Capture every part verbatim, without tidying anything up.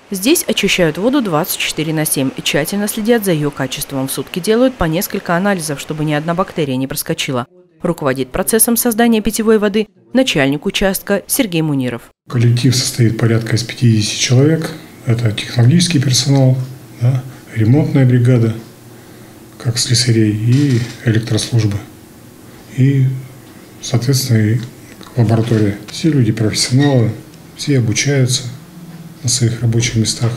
Здесь очищают воду двадцать четыре на семь и тщательно следят за ее качеством. В сутки делают по несколько анализов, чтобы ни одна бактерия не проскочила. Руководит процессом создания питьевой воды начальник участка Сергей Муниров. Коллектив состоит порядка из пятидесяти человек. Это технологический персонал, да, ремонтная бригада, как слесарей, и электрослужбы. И, соответственно, и лаборатория. Все люди профессионалы, все обучаются на своих рабочих местах,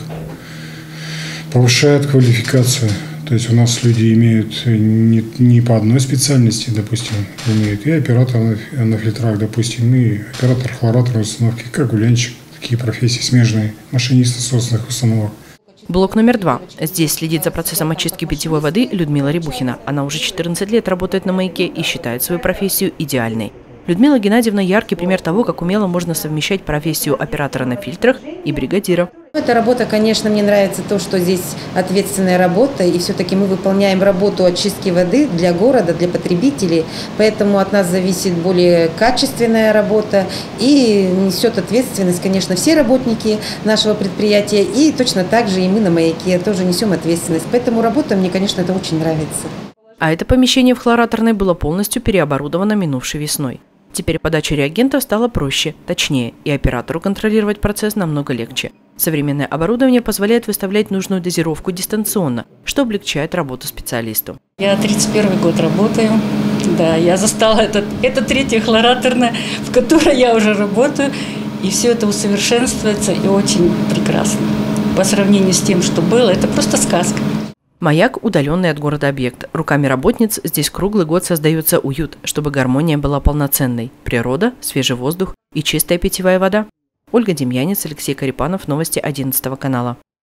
повышают квалификацию. То есть у нас люди имеют не, не по одной специальности, допустим, имеют и оператор на, на фильтрах, допустим, и оператор хлораторной установки, как гулянщик, такие профессии смежные, машинист насосных установок. Блок номер два. Здесь следит за процессом очистки питьевой воды Людмила Рябухина. Она уже четырнадцать лет работает на «Маяке» и считает свою профессию идеальной. Людмила Геннадьевна – яркий пример того, как умело можно совмещать профессию оператора на фильтрах и бригадира. Эта работа, конечно, мне нравится то, что здесь ответственная работа, и все-таки мы выполняем работу очистки воды для города, для потребителей, поэтому от нас зависит более качественная работа, и несет ответственность, конечно, все работники нашего предприятия, и точно так же и мы на «Маяке» тоже несем ответственность, поэтому работа мне, конечно, это очень нравится. А это помещение в хлораторной было полностью переоборудовано минувшей весной. Теперь подача реагентов стала проще, точнее, и оператору контролировать процесс намного легче. Современное оборудование позволяет выставлять нужную дозировку дистанционно, что облегчает работу специалисту. Я тридцать первый год работаю. Да, я застала этот, это третья хлораторная, в которой я уже работаю. И все это усовершенствуется и очень прекрасно. По сравнению с тем, что было, это просто сказка. «Маяк» – удаленный от города объект. Руками работниц здесь круглый год создается уют, чтобы гармония была полноценной. Природа, свежий воздух и чистая питьевая вода. Ольга Демьянец, Алексей Карипанов. Новости одиннадцатого канала.